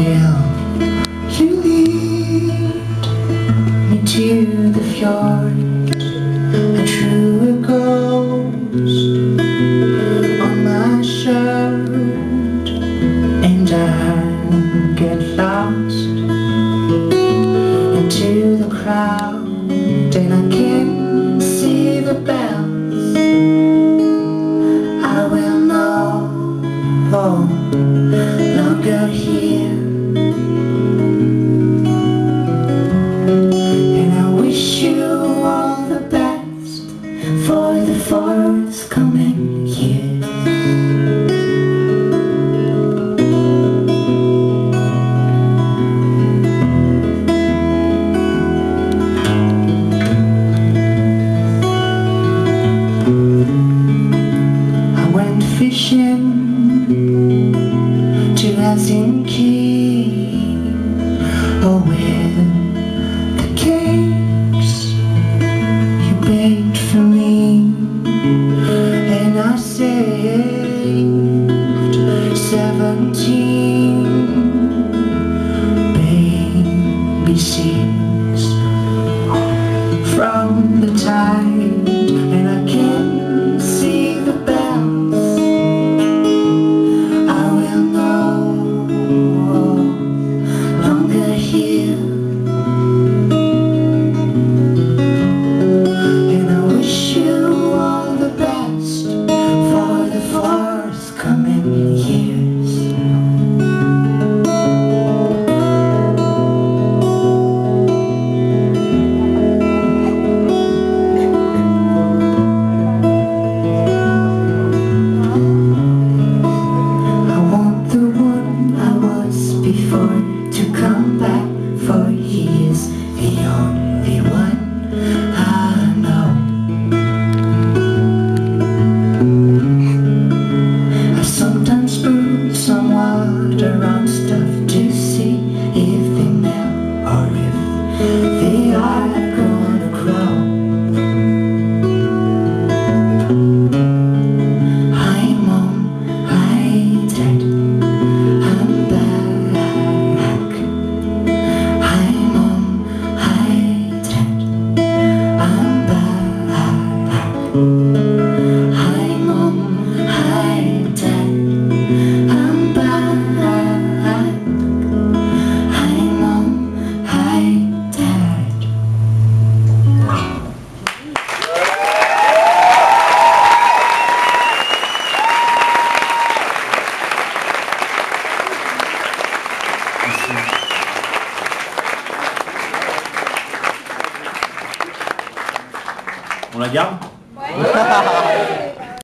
Will you lead me to the fjord, a true ghost on my shirt, and I get lost into the crowd, and I can't see the bells. I will know longer here, and I wish you all the best for the forthcoming years. I went fishing to Helsinki, oh, with the cakes you baked for me, and I saved 17 baby seeds from the tide, and I can't see the bells. I will know longer here, and I wish you all the best for the forthcoming years. Before to come back, for he is the only one I know. I sometimes brew some water on stuff to see if they melt or if they are gonna grow. Hi mom, hi dad, I'm back. Hi mom, hi dad, I'm back. Hi mom, hi dad. On la garde? Ouais.